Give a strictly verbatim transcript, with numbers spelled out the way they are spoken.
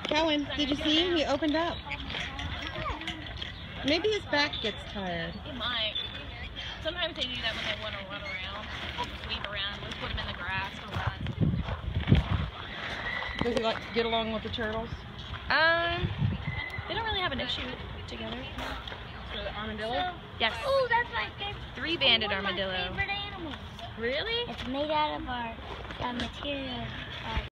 Cowan, did you see him? He opened up. Maybe his back gets tired. It might. Sometimes they do that when they want to run around. Just weave around. Let's put him in the grass or run. Does he like get along with the turtles? Um, they don't really have an issue together. So the armadillo? Yes. Oh, that's my favorite. Three-banded one of armadillo. my favorite animals. Really? It's made out of our uh, material. Uh,